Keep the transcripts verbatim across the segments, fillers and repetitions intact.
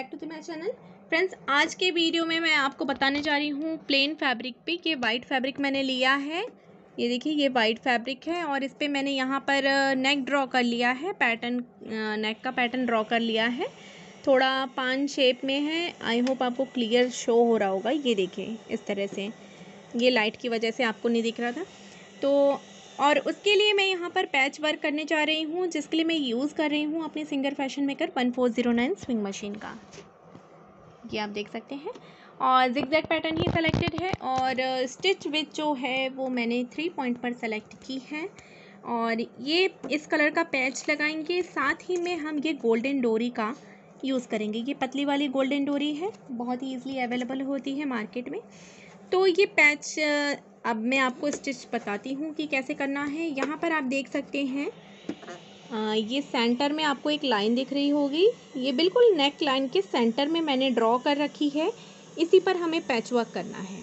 Back to the my channel. Friends, आज के video में मैं आपको बताने जा रही हूँ प्लेन फैब्रिक पे। ये वाइट फैब्रिक मैंने लिया है, ये देखिए ये वाइट फैब्रिक है और इस पे मैंने यहाँ पर नेक ड्रॉ कर लिया है, पैटर्न नेक का पैटर्न ड्रॉ कर लिया है। थोड़ा पान शेप में है, आई होप आपको क्लियर शो हो रहा होगा। ये देखिए इस तरह से, ये लाइट की वजह से आपको नहीं दिख रहा था तो। और उसके लिए मैं यहाँ पर पैच वर्क करने जा रही हूँ, जिसके लिए मैं यूज़ कर रही हूँ अपने Singer fashion maker one four zero nine sewing machine का। ये आप देख सकते हैं और जिगजैग पैटर्न ही सेलेक्टेड है और स्टिच विथ जो है वो मैंने थ्री पॉइंट पर सेलेक्ट की है। और ये इस कलर का पैच लगाएंगे, साथ ही में हम ये गोल्डन डोरी का यूज़ करेंगे। ये पतली वाली गोल्डन डोरी है, बहुत ही ईजिली अवेलेबल होती है मार्केट में। तो ये पैच अब मैं आपको स्टिच बताती हूँ कि कैसे करना है। यहाँ पर आप देख सकते हैं आ, ये सेंटर में आपको एक लाइन दिख रही होगी, ये बिल्कुल नेक लाइन के सेंटर में मैंने ड्रॉ कर रखी है। इसी पर हमें पैच वर्क करना है।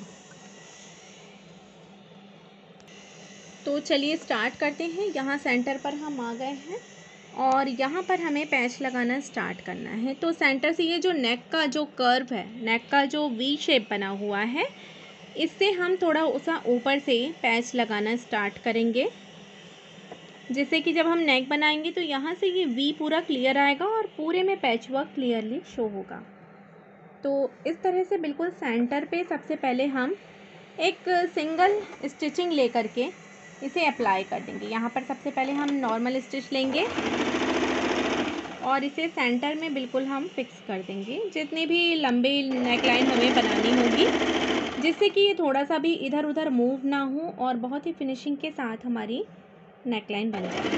तो चलिए स्टार्ट करते हैं। यहाँ सेंटर पर हम आ गए हैं और यहाँ पर हमें पैच लगाना स्टार्ट करना है। तो सेंटर से ये जो नेक का जो कर्व है, नेक का जो वी शेप बना हुआ है, इससे हम थोड़ा उसा ऊपर से पैच लगाना स्टार्ट करेंगे, जिससे कि जब हम नेक बनाएंगे तो यहाँ से ये वी पूरा क्लियर आएगा और पूरे में पैच वर्क क्लियरली शो होगा। तो इस तरह से बिल्कुल सेंटर पे सबसे पहले हम एक सिंगल स्टिचिंग ले करके इसे अप्लाई कर देंगे। यहाँ पर सबसे पहले हम नॉर्मल स्टिच लेंगे और इसे सेंटर में बिल्कुल हम फिक्स कर देंगे, जितनी भी लंबी नेक लाइन हमें बनानी होगी, जिससे कि ये थोड़ा सा भी इधर उधर मूव ना हो और बहुत ही फिनिशिंग के साथ हमारी नेक लाइन बन जाए।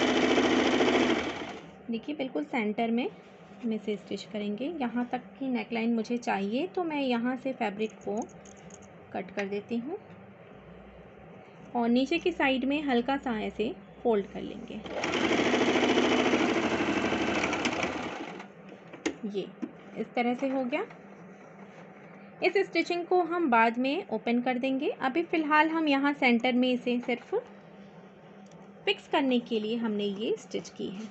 देखिए बिल्कुल सेंटर में हम इसे स्टिच करेंगे। यहाँ तक की नेक लाइन मुझे चाहिए, तो मैं यहाँ से फैब्रिक को कट कर देती हूँ और नीचे की साइड में हल्का सा ऐसे फोल्ड कर लेंगे। ये इस तरह से हो गया। इस स्टिचिंग को हम बाद में ओपन कर देंगे। अभी फ़िलहाल हम यहाँ सेंटर में इसे सिर्फ फिक्स करने के लिए हमने ये स्टिच की है।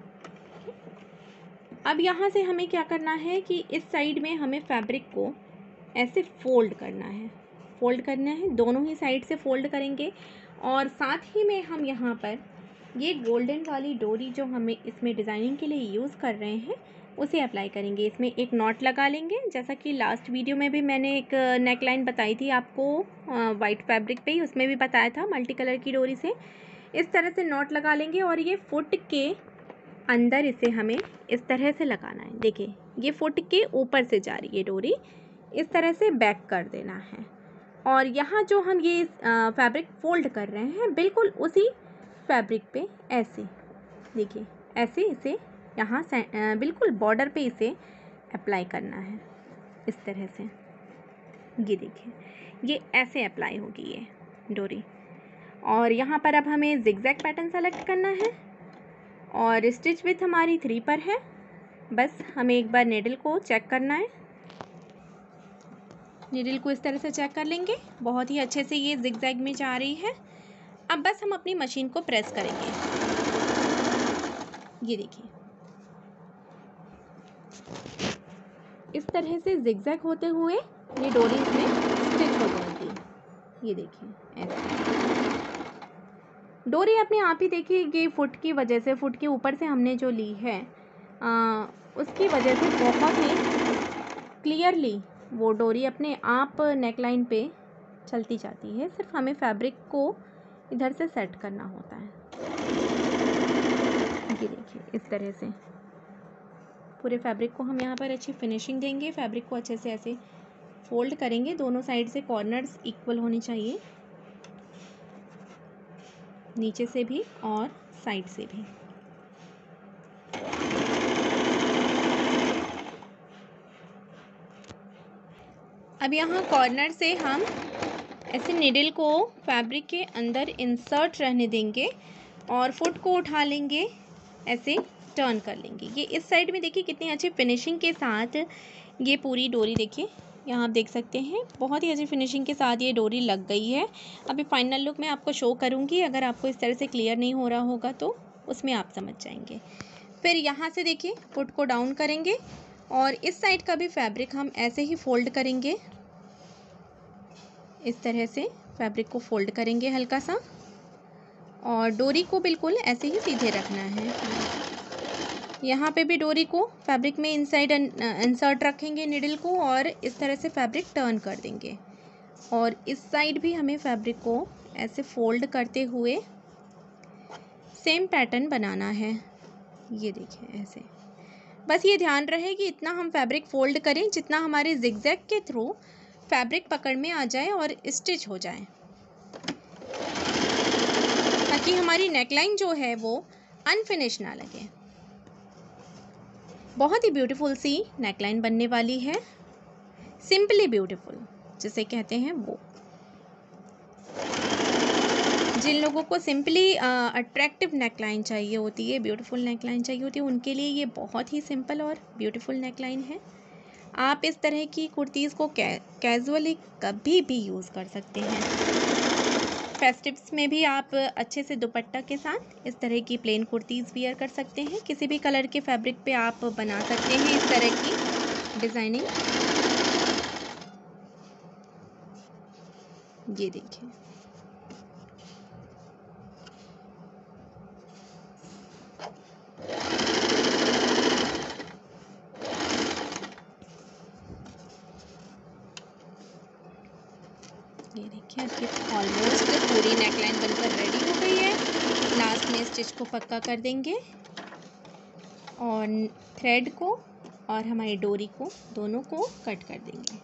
अब यहाँ से हमें क्या करना है कि इस साइड में हमें फैब्रिक को ऐसे फोल्ड करना है, फोल्ड करना है, दोनों ही साइड से फोल्ड करेंगे। और साथ ही में हम यहाँ पर ये गोल्डन वाली डोरी जो हमें इसमें डिज़ाइनिंग के लिए यूज़ कर रहे हैं उसे अप्लाई करेंगे। इसमें एक नॉट लगा लेंगे, जैसा कि लास्ट वीडियो में भी मैंने एक नेक लाइन बताई थी आपको वाइट फैब्रिक पे ही, उसमें भी बताया था मल्टी कलर की डोरी से। इस तरह से नॉट लगा लेंगे और ये फुट के अंदर इसे हमें इस तरह से लगाना है। देखिए ये फुट के ऊपर से जा रही है डोरी, इस तरह से बैक कर देना है। और यहाँ जो हम ये फैब्रिक फोल्ड कर रहे हैं बिल्कुल उसी फैब्रिक पे ऐसे, देखिए ऐसे इसे यहाँ से बिल्कुल बॉर्डर पे इसे अप्लाई करना है इस तरह से। ये देखिए ये ऐसे अप्लाई होगी ये डोरी। और यहाँ पर अब हमें जिगजैग पैटर्न सेलेक्ट करना है और स्टिच विथ हमारी थ्री पर है। बस हमें एक बार नीडल को चेक करना है, नीडल को इस तरह से चेक कर लेंगे। बहुत ही अच्छे से ये जिगजैग में जा रही है। अब बस हम अपनी मशीन को प्रेस करेंगे। ये देखिए इस तरह से जिगजैग होते हुए ये डोरी इसमें स्टिच हो जाएगी। ये देखिए ऐसे डोरी अपने आप ही, देखिए ये फुट की वजह से, फुट के ऊपर से हमने जो ली है आ, उसकी वजह से बहुत ही क्लियरली वो डोरी अपने आप नेक लाइन पे चलती जाती है। सिर्फ हमें फैब्रिक को इधर से सेट करना होता है। ये देखिए इस तरह से पूरे फैब्रिक को हम यहाँ पर अच्छी फिनिशिंग देंगे। फैब्रिक को अच्छे से ऐसे फोल्ड करेंगे, दोनों साइड से कॉर्नर्स इक्वल होने चाहिए, नीचे से भी और साइड से भी। अब यहाँ कॉर्नर से हम ऐसे नीडल को फैब्रिक के अंदर इंसर्ट रहने देंगे और फुट को उठा लेंगे, ऐसे टर्न कर लेंगे। ये इस साइड में देखिए कितनी अच्छी फिनिशिंग के साथ ये पूरी डोरी, देखिए यहाँ आप देख सकते हैं बहुत ही अच्छी फिनिशिंग के साथ ये डोरी लग गई है। अभी फाइनल लुक मैं आपको शो करूँगी, अगर आपको इस तरह से क्लियर नहीं हो रहा होगा तो उसमें आप समझ जाएंगे। फिर यहाँ से देखिए फुट को डाउन करेंगे और इस साइड का भी फैब्रिक हम ऐसे ही फोल्ड करेंगे, इस तरह से फैब्रिक को फोल्ड करेंगे हल्का सा, और डोरी को बिल्कुल ऐसे ही सीधे रखना है। यहाँ पे भी डोरी को फैब्रिक में इनसाइड इंसर्ट रखेंगे निडल को, और इस तरह से फैब्रिक टर्न कर देंगे। और इस साइड भी हमें फैब्रिक को ऐसे फोल्ड करते हुए सेम पैटर्न बनाना है। ये देखिए ऐसे, बस ये ध्यान रहे कि इतना हम फैब्रिक फोल्ड करें जितना हमारे जिगजैग के थ्रू फैब्रिक पकड़ में आ जाए और स्टिच हो जाए, ताकि हमारी नेकलाइन जो है वो अनफिनिश ना लगे। बहुत ही ब्यूटीफुल सी नेकलाइन बनने वाली है, सिंपली ब्यूटीफुल जिसे कहते हैं वो। जिन लोगों को सिंपली अट्रैक्टिव नेकलाइन चाहिए होती है, ब्यूटीफुल नेकलाइन चाहिए होती है, उनके लिए ये बहुत ही सिंपल और ब्यूटीफुल नेकलाइन है। आप इस तरह की कुर्तीज़ को कै कैजुअली कभी भी यूज़ कर सकते हैं। फेस्टिव्स में भी आप अच्छे से दुपट्टा के साथ इस तरह की प्लेन कुर्तीज़ वियर कर सकते हैं। किसी भी कलर के फैब्रिक पे आप बना सकते हैं इस तरह की डिज़ाइनिंग। ये देखिए, ये देखिए आपकी ऑलमोस्ट पूरी नेकलाइन बनकर रेडी हो गई है। लास्ट में स्टिच को पक्का कर देंगे और थ्रेड को और हमारी डोरी को दोनों को कट कर देंगे।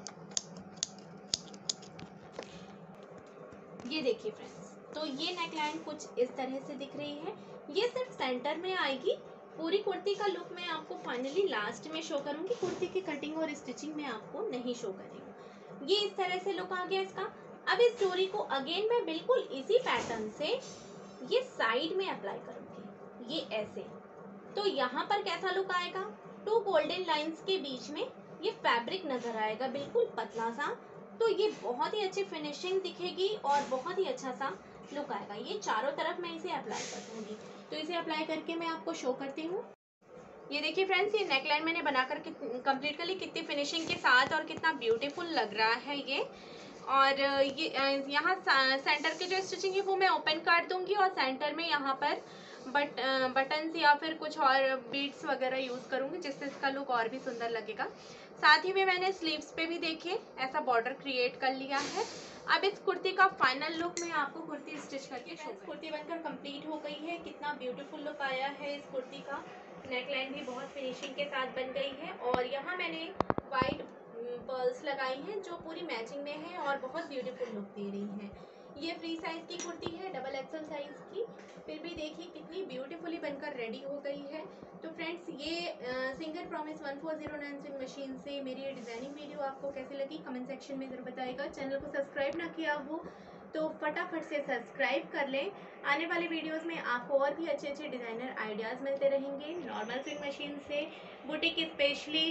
ये देखिए फ्रेंड्स, तो ये नेकलाइन कुछ इस तरह से दिख रही है। ये सिर्फ सेंटर में आएगी। पूरी कुर्ती का लुक मैं आपको फाइनली लास्ट में शो करूंगी। कुर्ती की कटिंग और स्टिचिंग में आपको नहीं शो करेंगे। ये इस तरह से लुक आ गया इसका। अब इस डोरी को अगेन मैं बिल्कुल इसी पैटर्न से ये साइड में अप्लाई करूंगी, ये ऐसे। तो यहाँ पर कैसा लुक आएगा, टू गोल्डन लाइंस के बीच में ये फैब्रिक नजर आएगा बिल्कुल पतला सा। तो ये बहुत ही अच्छी फिनिशिंग दिखेगी और बहुत ही अच्छा सा लुक आएगा। ये चारों तरफ मैं इसे अप्लाई कर दूंगी। तो इसे अप्लाई करके मैं आपको शो करती हूँ। ये देखिए फ्रेंड्स, ये नेकलाइन मैंने बनाकर कंप्लीट कर ली। कितनी फिनिशिंग के साथ और कितना ब्यूटीफुल लग रहा है ये। और ये यहाँ सेंटर की जो स्टिचिंग है वो मैं ओपन कर दूंगी, और सेंटर में यहाँ पर बट बटन्स या फिर कुछ और बीड्स वगैरह यूज़ करूँगी, जिससे इसका लुक और भी सुंदर लगेगा। साथ ही में मैंने स्लीव्स पे भी देखिए ऐसा बॉर्डर क्रिएट कर लिया है। अब इस कुर्ती का फाइनल लुक मैं आपको कुर्ती स्टिच करके शो करूंगी। कुर्ती बनकर कंप्लीट हो गई है। कितना ब्यूटीफुल लुक आया है इस कुर्ती का। नेकलाइन भी बहुत फिनिशिंग के साथ बन गई है, और यहाँ मैंने वाइट पर्ल्स लगाई हैं जो पूरी मैचिंग में है और बहुत ब्यूटीफुल लुक दे रही हैं। ये फ्री साइज की कुर्ती है, डबल एक्सल साइज की, फिर भी देखिए कितनी ब्यूटीफुली बनकर रेडी हो गई है। तो फ्रेंड्स, ये Singer promise one four zero nine sewing machine से मेरी ये डिज़ाइनिंग वीडियो आपको कैसी लगी कमेंट सेक्शन में ज़रूर बताइएगा। चैनल को सब्सक्राइब ना किया हो तो फटाफट से सब्सक्राइब कर लें। आने वाले वीडियोस में आपको और भी अच्छे अच्छे डिज़ाइनर आइडियाज़ मिलते रहेंगे। नॉर्मल सिंग मशीन से बुटीक, स्पेशली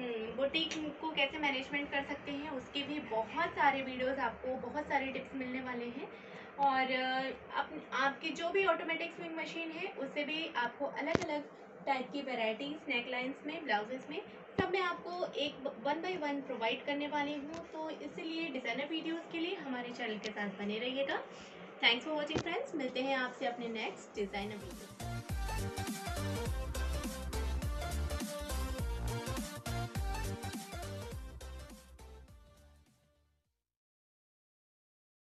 बुटीक को कैसे मैनेजमेंट कर सकते हैं, उसके भी बहुत सारे वीडियोस आपको, बहुत सारे टिप्स मिलने वाले हैं। और आप, आपकी जो भी ऑटोमेटिक स्विंग मशीन है उससे भी आपको अलग अलग टाइप की वेराइटीज़ नेकलाइंस में, ब्लाउजेस में, सब मैं आपको एक वन बाय वन प्रोवाइड करने वाली हूँ। तो इसलिए डिज़ाइनर वीडियोस के लिए हमारे चैनल के साथ बने रहिएगा। Thanks for watching friends. मिलते हैं आपसे अपने नेक्स्ट डिज़ाइनर वीडियो।